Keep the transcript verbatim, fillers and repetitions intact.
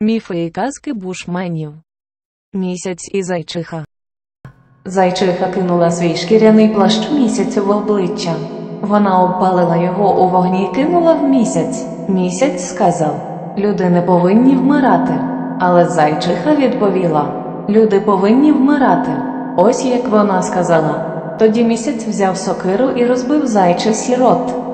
Міфи і казки бушменів. Місяць і зайчиха. Зайчиха кинула свій шкіряний плащ місяцю в обличчя. Вона обпалила його у вогні й кинула в місяць. Місяць сказав: люди не повинні вмирати. Але зайчиха відповіла: люди повинні вмирати. Ось як вона сказала. Тоді місяць взяв сокиру і розбив зайчий рот.